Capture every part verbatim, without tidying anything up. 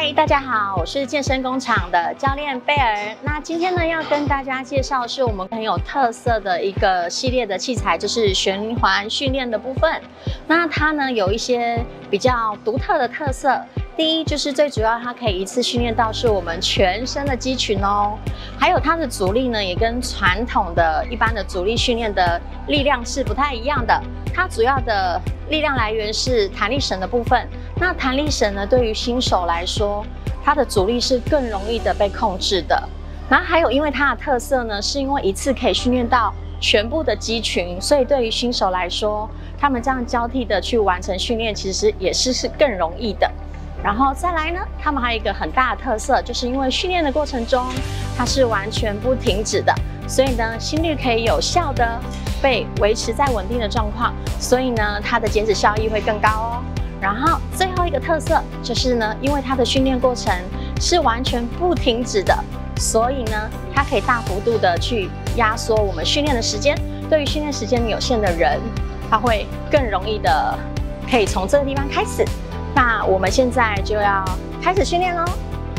嗨，大家好，我是健身工厂的教练贝儿。那今天呢，要跟大家介绍是我们很有特色的一个系列的器材，就是循环训练的部分。那它呢有一些比较独特的特色。第一就是最主要，它可以一次训练到是我们全身的肌群哦。还有它的阻力呢，也跟传统的一般的阻力训练的力量是不太一样的。它主要的力量来源是弹力绳的部分。那弹力绳呢，对于新手来说，它的阻力是更容易的被控制的。然后还有，因为它的特色呢，是因为一次可以训练到全部的肌群，所以对于新手来说，他们这样交替的去完成训练，其实也是是更容易的。然后再来呢，他们还有一个很大的特色，就是因为训练的过程中，它是完全不停止的，所以呢，心率可以有效的被维持在稳定的状况，所以呢，它的减脂效益会更高哦。然后最后一个特色就是呢，因为它的训练过程是完全不停止的，所以呢，它可以大幅度的去压缩我们训练的时间。对于训练时间有限的人，他会更容易的可以从这个地方开始。那我们现在就要开始训练咯。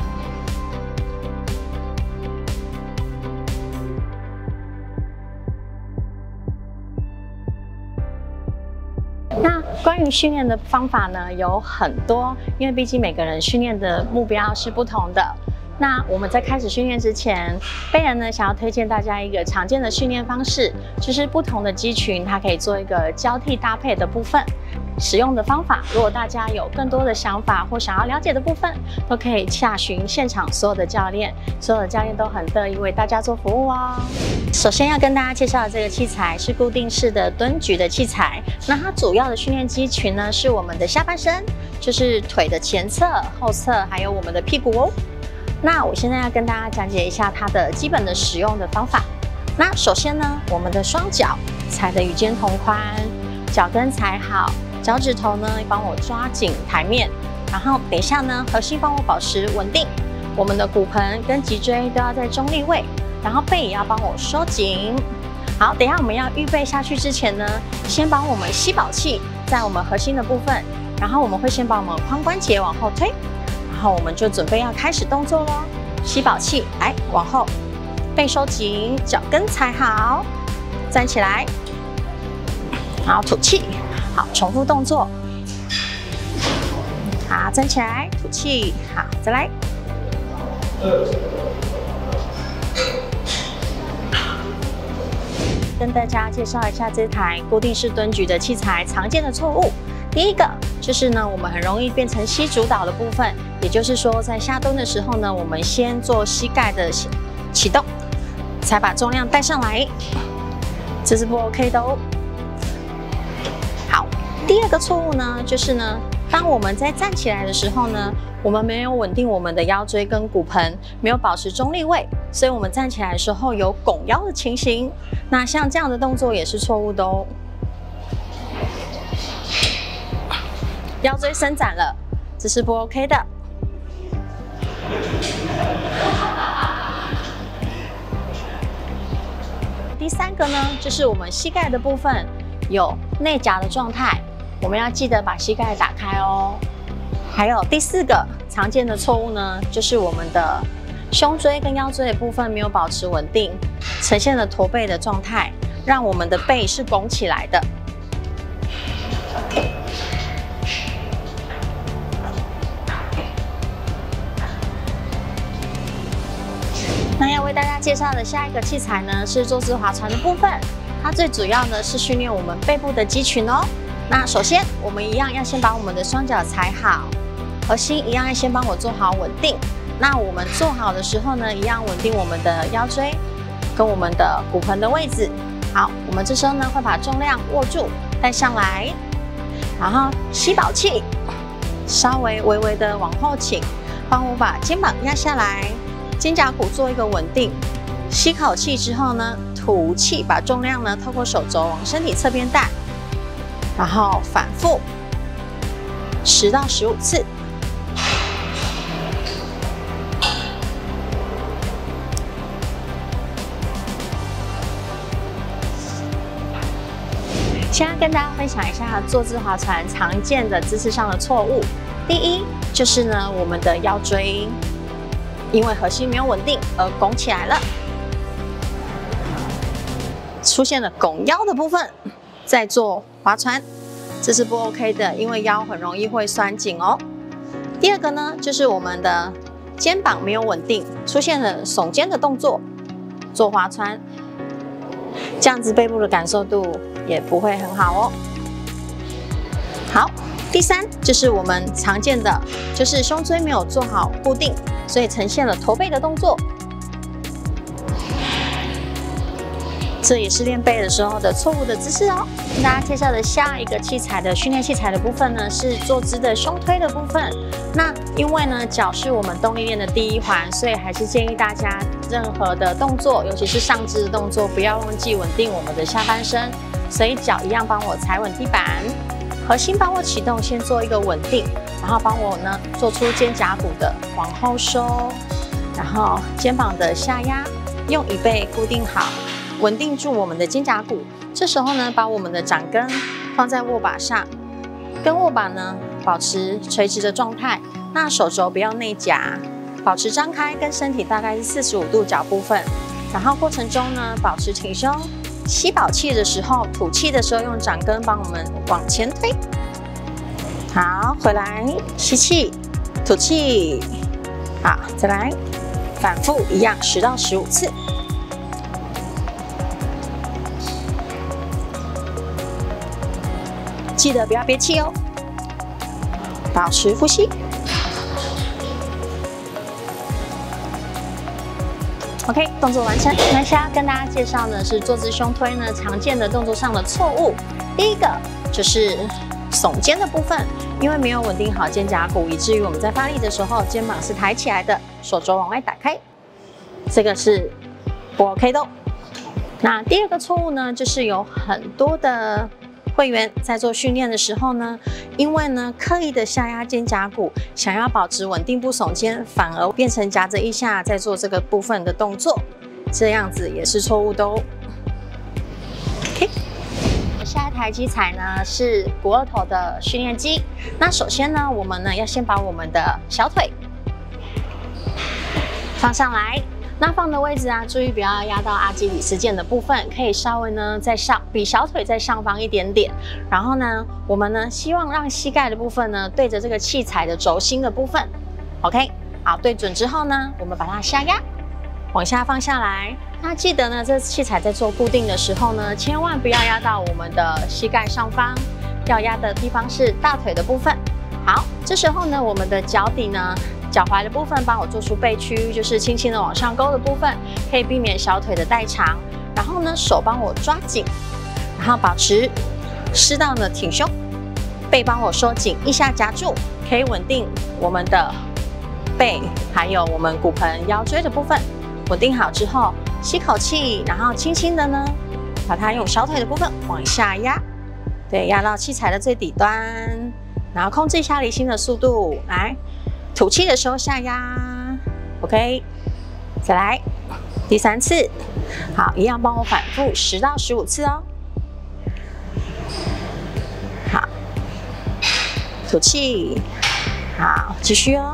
那关于训练的方法呢，有很多，因为毕竟每个人训练的目标是不同的。那我们在开始训练之前，贝儿呢想要推荐大家一个常见的训练方式，就是不同的肌群它可以做一个交替搭配的部分。使用的方法，如果大家有更多的想法或想要了解的部分，都可以洽询现场所有的教练，所有的教练都很乐意为大家做服务哦。首先要跟大家介绍的这个器材是固定式的蹲举的器材，那它主要的训练肌群呢是我们的下半身，就是腿的前侧、后侧，还有我们的屁股哦。那我现在要跟大家讲解一下它的基本的使用的方法。那首先呢，我们的双脚踩得与肩同宽，脚跟踩好。脚趾头呢，帮我抓紧台面，然后等一下呢，核心帮我保持稳定。我们的骨盆跟脊椎都要在中立位，然后背也要帮我收紧。好，等一下我们要预备下去之前呢，先把我们吸饱气在我们核心的部分，然后我们会先把我们髋关节往后推，然后我们就准备要开始动作咯。吸饱气，来往后，背收紧，脚跟踩好，站起来，然后吐气。好，重复动作。好，站起来，吐气。好，再来。跟大家介绍一下这台固定式蹲举的器材常见的错误。第一个就是呢，我们很容易变成膝主导的部分，也就是说，在下蹲的时候呢，我们先做膝盖的启动，才把重量带上来，这是不 OK 的哦。第二个错误呢，就是呢，当我们在站起来的时候呢，我们没有稳定我们的腰椎跟骨盆，没有保持中立位，所以我们站起来的时候有拱腰的情形。那像这样的动作也是错误的哦。腰椎伸展了，这是不 OK 的。第三个呢，就是我们膝盖的部分有内夹的状态。我们要记得把膝盖打开哦。还有第四个常见的错误呢，就是我们的胸椎跟腰椎的部分没有保持稳定，呈现了驼背的状态，让我们的背是拱起来的。那要为大家介绍的下一个器材呢，是坐姿划船的部分。它最主要呢是训练我们背部的肌群哦。那首先，我们一样要先把我们的双脚踩好，核心一样要先帮我做好稳定。那我们做好的时候呢，一样稳定我们的腰椎跟我们的骨盆的位置。好，我们这时候呢会把重量握住，带上来，然后吸饱气，稍微微微的往后倾，帮我把肩膀压下来，肩胛骨做一个稳定。吸口气之后呢，吐气，把重量呢透过手肘往身体侧边带。然后反复十到十五次。现在跟大家分享一下坐姿划船常见的姿势上的错误。第一， 就是呢我们的腰椎因为核心没有稳定而拱起来了，出现了拱腰的部分，再做划船，这是不 OK 的，因为腰很容易会酸紧哦。第二个呢，就是我们的肩膀没有稳定，出现了耸肩的动作，做划船，这样子背部的感受度也不会很好哦。好，第三就是我们常见的，就是胸椎没有做好固定，所以呈现了驼背的动作。这也是练背的时候的错误的姿势哦。跟大家介绍的下一个器材的训练器材的部分呢，是坐姿的胸推的部分。那因为呢，脚是我们动力链的第一环，所以还是建议大家任何的动作，尤其是上肢的动作，不要忘记稳定我们的下半身。所以脚一样帮我踩稳地板。核心帮我启动，先做一个稳定，然后帮我呢做出肩胛骨的往后收，然后肩膀的下压，用椅背固定好，稳定住我们的肩胛骨。这时候呢，把我们的掌根放在握把上，跟握把呢保持垂直的状态。那手肘不要内夹，保持张开，跟身体大概是四十五度角部分。然后过程中呢，保持挺胸。吸饱气的时候，吐气的时候，用掌根帮我们往前推。好，回来吸气，吐气。好，再来，反复一样，十到十五次。记得不要憋气哦，保持呼吸。OK， 动作完成。那现在跟大家介绍呢是坐姿胸推呢常见的动作上的错误。第一个就是耸肩的部分，因为没有稳定好肩胛骨，以至于我们在发力的时候肩膀是抬起来的，手肘往外打开，这个是不 OK 的哦。那第二个错误呢，就是有很多的会员在做训练的时候呢，因为呢刻意的下压肩胛骨，想要保持稳定不耸肩，反而变成夹着腋下在做这个部分的动作，这样子也是错误的哦。OK， 下一台机材呢是股二头的训练机。那首先呢，我们呢要先把我们的小腿放上来。那放的位置啊，注意不要压到阿基里斯腱的部分，可以稍微呢在上比小腿在上方一点点。然后呢，我们呢希望让膝盖的部分呢对着这个器材的轴心的部分 ，OK， 好，对准之后呢，我们把它下压，往下放下来。那记得呢，这器材在做固定的时候呢，千万不要压到我们的膝盖上方，要压的地方是大腿的部分。好，这时候呢，我们的脚底呢。脚踝的部分帮我做出背屈，就是轻轻的往上勾的部分，可以避免小腿的代偿。然后呢，手帮我抓紧，然后保持适当的挺胸，背帮我收紧，腋下夹住，可以稳定我们的背，还有我们骨盆、腰椎的部分。稳定好之后，吸口气，然后轻轻的呢，把它用小腿的部分往下压，对，压到器材的最底端，然后控制一下离心的速度，来。吐气的时候下压 ，OK， 再来第三次，好，一样帮我反复十到十五次哦。好，吐气，好，继续哦。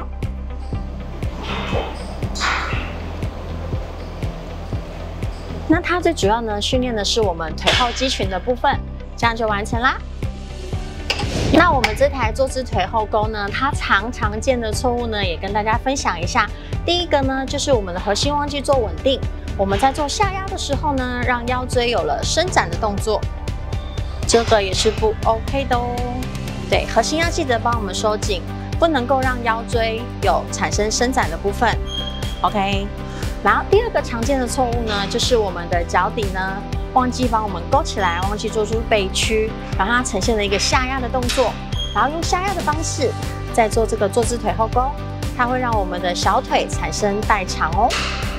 那它最主要呢，训练的是我们腿后肌群的部分，这样就完成啦。那我们这台坐姿腿后勾呢，它常常见的错误呢，也跟大家分享一下。第一个呢，就是我们的核心忘记做稳定，我们在做下压的时候呢，让腰椎有了伸展的动作，这个也是不 OK 的哦。对，核心要记得帮我们收紧，不能够让腰椎有产生伸展的部分 ，OK。然后第二个常见的错误呢，就是我们的脚底呢。忘记帮我们勾起来，忘记做出背屈，然后它呈现了一个下压的动作，然后用下压的方式再做这个坐姿腿后勾，它会让我们的小腿产生代偿哦。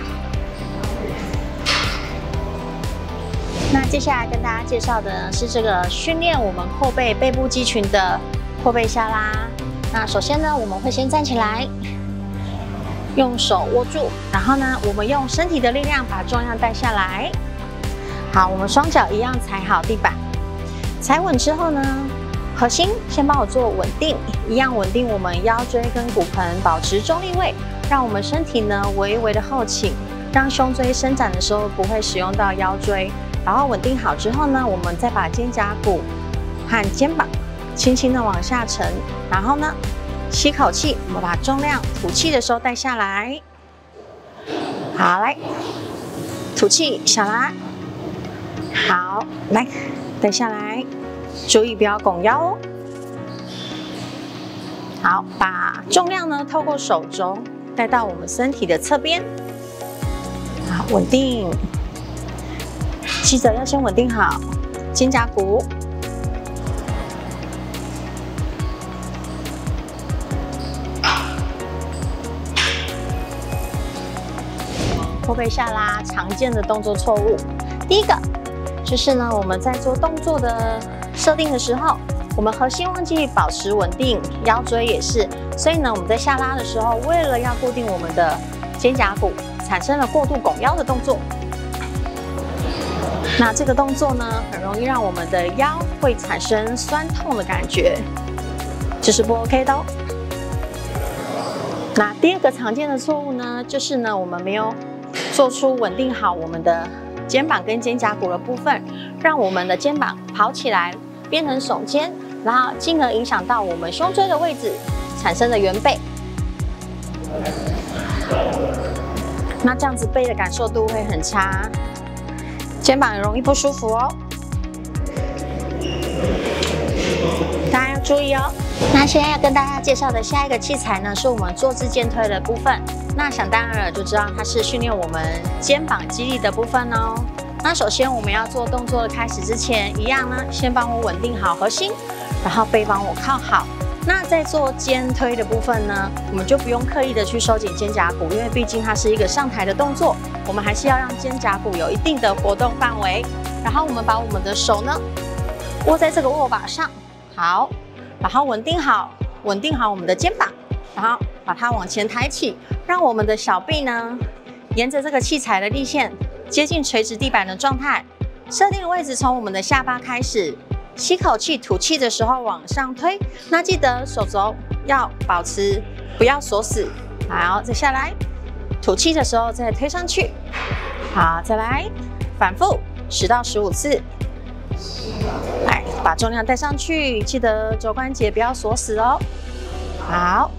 那接下来跟大家介绍的是这个训练我们后背背部肌群的后背下拉。那首先呢，我们会先站起来，用手握住，然后呢，我们用身体的力量把重量带下来。好，我们双脚一样踩好地板，踩稳之后呢， 核心先帮我做稳定，一样稳定我们腰椎跟骨盆，保持中立位，让我们身体呢微微的后倾，让胸椎伸展的时候不会使用到腰椎。然后稳定好之后呢，我们再把肩胛骨和肩膀轻轻的往下沉，然后呢吸口气，我们把重量吐气的时候带下来。好，来吐气下来。好，来带下来。注意不要拱腰哦。好，把重量呢透过手肘带到我们身体的侧边。好，稳定。记得要先稳定好肩胛骨。后背下拉，常见的动作错误。第一个就是呢，我们在做动作的设定的时候，我们核心忘记保持稳定，腰椎也是，所以呢，我们在下拉的时候，为了要固定我们的肩胛骨，产生了过度拱腰的动作。那这个动作呢，很容易让我们的腰会产生酸痛的感觉，这是不 OK 的哦。那第二个常见的错误呢，就是呢，我们没有做出稳定好我们的肩膀跟肩胛骨的部分，让我们的肩膀跑起来变成耸肩，然后进而影响到我们胸椎的位置，产生了圆背。那这样子背的感受度会很差，肩膀也容易不舒服哦。大家要注意哦。那现在要跟大家介绍的下一个器材呢，是我们坐姿肩推的部分。那想当然了，就知道它是训练我们肩膀肌力的部分哦。那首先我们要做动作的开始之前，一样呢，先帮我稳定好核心，然后背帮我靠好。那在做肩推的部分呢，我们就不用刻意的去收紧肩胛骨，因为毕竟它是一个上抬的动作，我们还是要让肩胛骨有一定的活动范围。然后我们把我们的手呢握在这个握把上，好，然后稳定好，稳定好我们的肩膀，然后把它往前抬起，让我们的小臂呢沿着这个器材的力线接近垂直地板的状态。设定的位置从我们的下巴开始，吸口气，吐气的时候往上推。那记得手肘要保持，不要锁死。好，再下来，吐气的时候再推上去。好，再来，反复十到十五次。来，把重量带上去，记得肘关节不要锁死哦。好。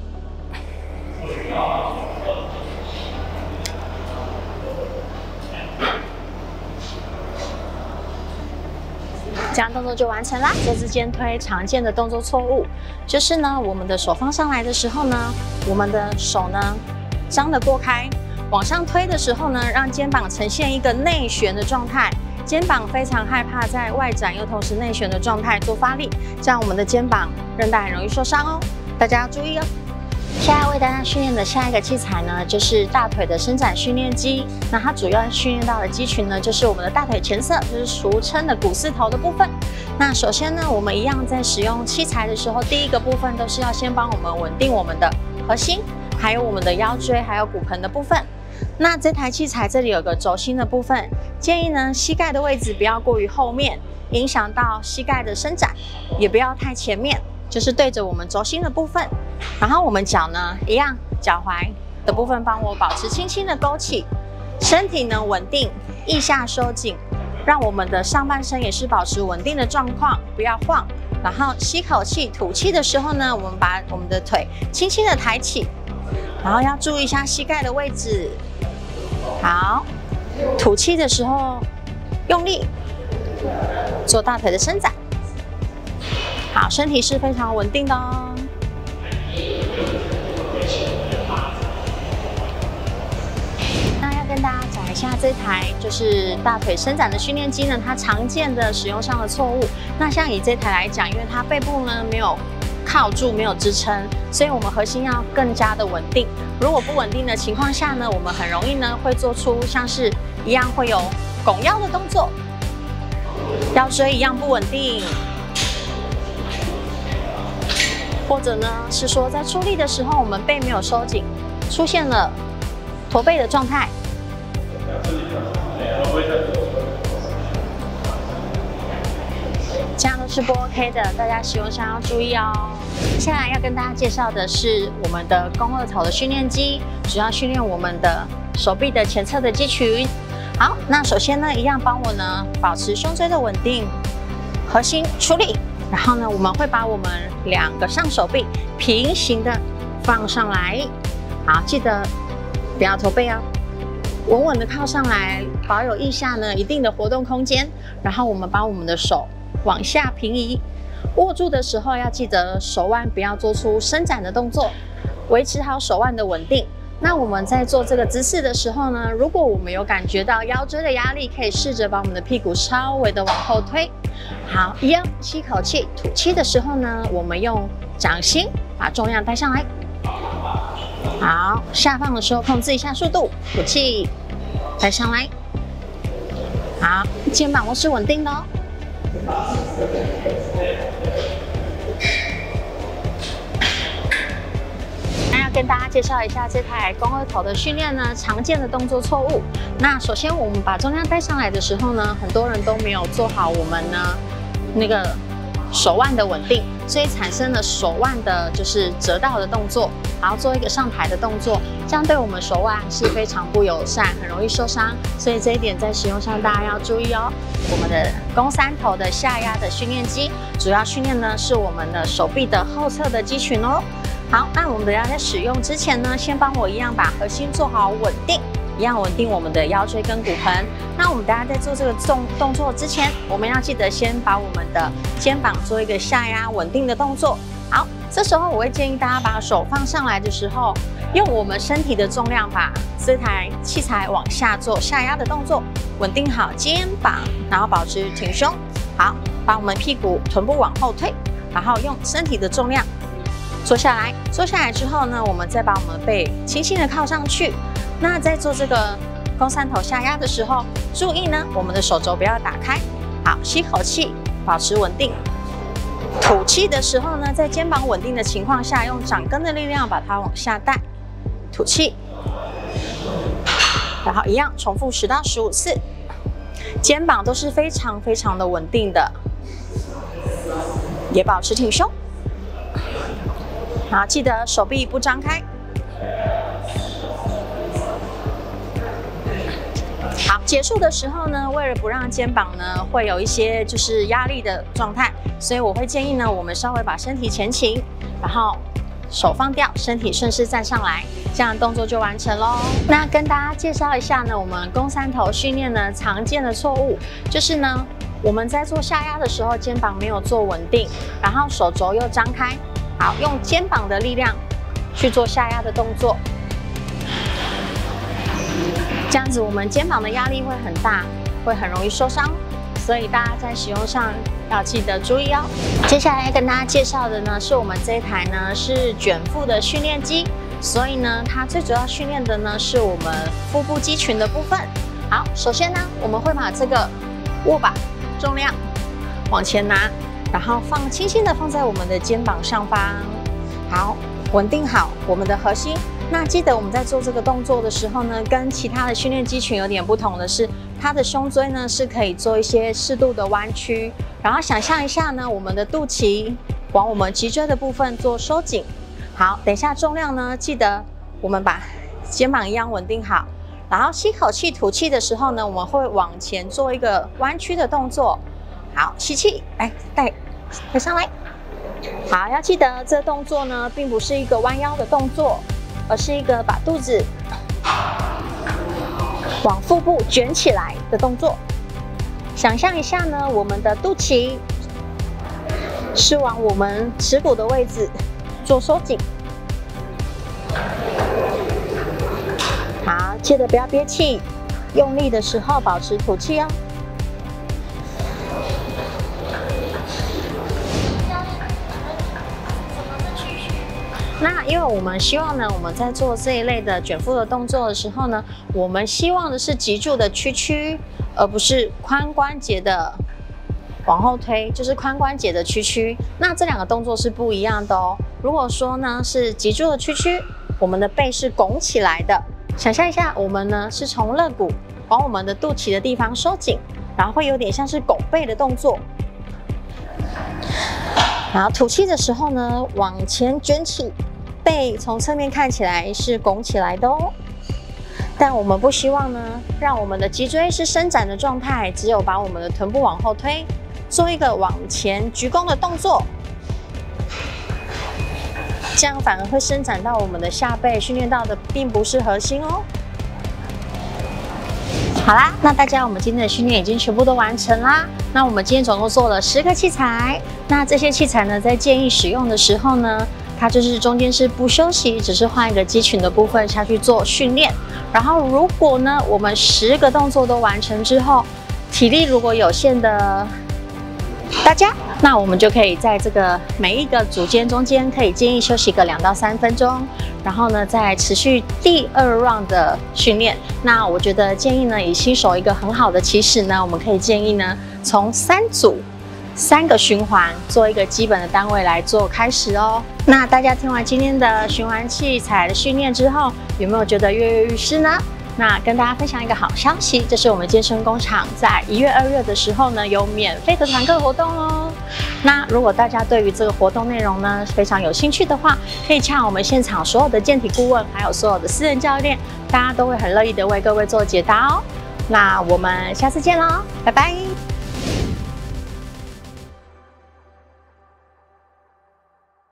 这样动作就完成啦。坐姿肩推常见的动作错误就是呢，我们的手放上来的时候呢，我们的手呢张得过开，往上推的时候呢，让肩膀呈现一个内旋的状态。肩膀非常害怕在外展又同时内旋的状态做发力，这样我们的肩膀韧带很容易受伤哦，大家要注意哦。现在为大家训练的下一个器材呢，就是大腿的伸展训练机。那它主要训练到的肌群呢，就是我们的大腿前侧，就是俗称的股四头的部分。那首先呢，我们一样在使用器材的时候，第一个部分都是要先帮我们稳定我们的核心，还有我们的腰椎，还有骨盆的部分。那这台器材这里有个轴心的部分，建议呢膝盖的位置不要过于后面，影响到膝盖的伸展，也不要太前面，就是对着我们轴心的部分。然后我们脚呢一样，脚踝的部分帮我保持轻轻的勾起，身体呢稳定，腋下收紧，让我们的上半身也是保持稳定的状况，不要晃。然后吸口气，吐气的时候呢，我们把我们的腿轻轻的抬起，然后要注意一下膝盖的位置。好，吐气的时候用力做大腿的伸展。好，身体是非常稳定的哦。那要跟大家讲一下这台就是大腿伸展的训练机呢，它常见的使用上的错误。那像以这台来讲，因为它背部呢没有靠住，没有支撑，所以我们核心要更加的稳定。如果不稳定的情况下呢，我们很容易呢会做出像是一样会有拱腰的动作，腰椎一样不稳定，或者呢是说在出力的时候我们背没有收紧，出现了驼背的状态。 这样都是不 OK 的，大家使用上要注意哦。接下来要跟大家介绍的是我们的肱二头的训练机，主要训练我们的手臂的前侧的肌群。好，那首先呢，一样帮我呢保持胸椎的稳定，核心出力，然后呢，我们会把我们两个上手臂平行的放上来。好，记得不要驼背哦。 稳稳的靠上来，保有腋下呢一定的活动空间，然后我们把我们的手往下平移，握住的时候要记得手腕不要做出伸展的动作，维持好手腕的稳定。那我们在做这个姿势的时候呢，如果我们有感觉到腰椎的压力，可以试着把我们的屁股稍微的往后推。好，一样吸口气，吐气的时候呢，我们用掌心把重量带上来。 好，下放的时候控制一下速度，吐气，带上来。好，肩膀都是稳定的哦。那要跟大家介绍一下这台肱二头的训练呢，常见的动作错误。那首先我们把重量带上来的时候呢，很多人都没有做好我们呢那个手腕的稳定，所以产生了手腕的就是折到的动作。 然后做一个上抬的动作，这样对我们手腕是非常不友善，很容易受伤。所以这一点在使用上大家要注意哦。我们的肱三头的下压的训练机，主要训练呢是我们的手臂的后侧的肌群哦。好，那我们等下在使用之前呢，先帮我一样把核心做好稳定，一样稳定我们的腰椎跟骨盆。那我们等下在做这个动动作之前，我们要记得先把我们的肩膀做一个下压稳定的动作。 好，这时候我会建议大家把手放上来的时候，用我们身体的重量把这台器材往下做下压的动作，稳定好肩膀，然后保持挺胸。好，把我们屁股、臀部往后推，然后用身体的重量坐下来。坐下来之后呢，我们再把我们背轻轻的靠上去。那在做这个肱三头下压的时候，注意呢，我们的手肘不要打开。好，吸口气，保持稳定。 吐气的时候呢，在肩膀稳定的情况下，用掌根的力量把它往下带，吐气，然后一样重复十到十五次，肩膀都是非常非常的稳定的，也保持挺胸。好，记得手臂不张开。 好，结束的时候呢，为了不让肩膀呢会有一些就是压力的状态，所以我会建议呢，我们稍微把身体前倾，然后手放掉，身体顺势站上来，这样动作就完成喽。那跟大家介绍一下呢，我们肱三头训练呢常见的错误就是呢，我们在做下压的时候，肩膀没有做稳定，然后手肘又张开，好，用肩膀的力量去做下压的动作。 这样子，我们肩膀的压力会很大，会很容易受伤，所以大家在使用上要记得注意哦。接下来要跟大家介绍的呢，是我们这一台呢是卷腹的训练机，所以呢，它最主要训练的呢是我们腹部肌群的部分。好，首先呢，我们会把这个握把重量往前拿，然后放轻轻的放在我们的肩膀上方，好，稳定好我们的核心。 那记得我们在做这个动作的时候呢，跟其他的训练肌群有点不同的是，它的胸椎呢是可以做一些适度的弯曲，然后想象一下呢，我们的肚脐往我们脊椎的部分做收紧。好，等一下重量呢，记得我们把肩膀一样稳定好，然后吸口气、吐气的时候呢，我们会往前做一个弯曲的动作。好，吸气，来带带上来。好，要记得这动作呢，并不是一个弯腰的动作。 而是一个把肚子往腹部卷起来的动作。想象一下呢，我们的肚脐是往我们耻骨的位置做收紧。好，记得不要憋气，用力的时候保持吐气哦。 那因为我们希望呢，我们在做这一类的卷腹的动作的时候呢，我们希望的是脊柱的屈曲，而不是髋关节的往后推，就是髋关节的屈曲。那这两个动作是不一样的哦。如果说呢是脊柱的屈曲，我们的背是拱起来的。想象一下，我们呢是从肋骨往我们的肚脐的地方收紧，然后会有点像是拱背的动作。 然后吐气的时候呢，往前卷起，背从侧面看起来是拱起来的哦。但我们不希望呢，让我们的脊椎是伸展的状态，只有把我们的臀部往后推，做一个往前鞠躬的动作，这样反而会伸展到我们的下背，训练到的并不是核心哦。好啦，那大家我们今天的训练已经全部都完成啦。那我们今天总共做了十个器材，那这些器材呢，在建议使用的时候呢，它就是中间是不休息，只是换一个肌群的部分下去做训练。然后如果呢，我们十个动作都完成之后，体力如果有限的大家，那我们就可以在这个每一个组间中间可以建议休息个两到三分钟，然后呢再持续第二 round 的训练。那我觉得建议呢，以新手一个很好的起始呢，我们可以建议呢，从三组三个循环做一个基本的单位来做开始哦。那大家听完今天的循环器材的训练之后，有没有觉得跃跃欲试呢？那跟大家分享一个好消息，这是我们健身工厂在一月、二月的时候呢，有免费的团课活动哦。那如果大家对于这个活动内容呢非常有兴趣的话，可以洽我们现场所有的健体顾问，还有所有的私人教练，大家都会很乐意的为各位做解答哦。那我们下次见喽，拜拜。